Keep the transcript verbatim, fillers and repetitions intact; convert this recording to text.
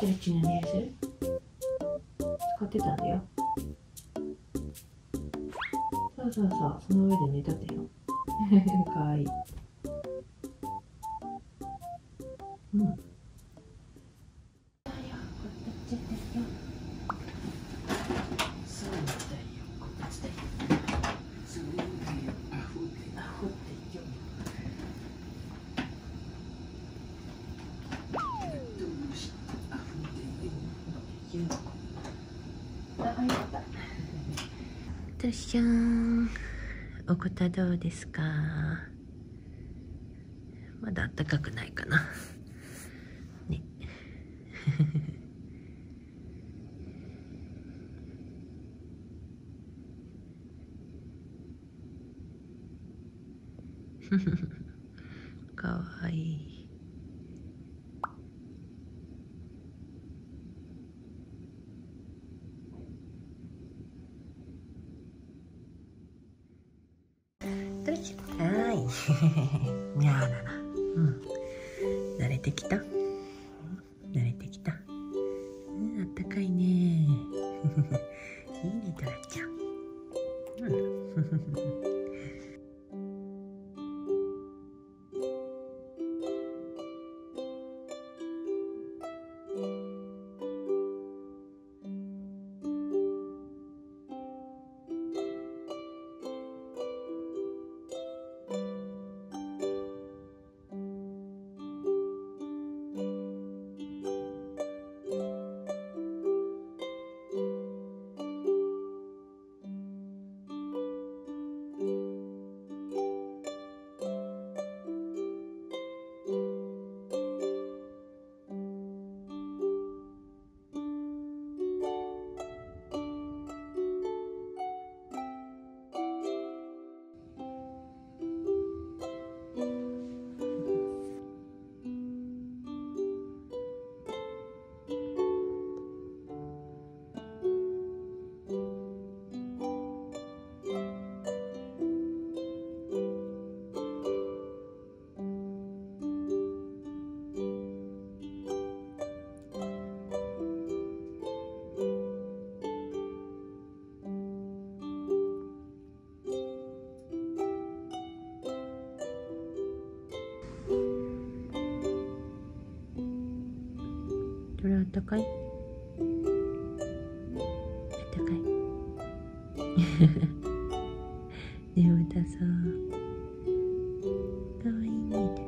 トレッチの匂いする？使ってたんだよ。そうそうそう、その上で寝とったよ。かわいい。うん。としゃーん、おこたどうですか？まだあったかくないかな。ね。かわいい。とりちゃん、はーい。みゃーだな。うん。慣れてきた。慣れてきた。うん、あったかいね。いいね、トラちゃん。うん。トラあったかい？あったかい。眠たそう。かわいいね。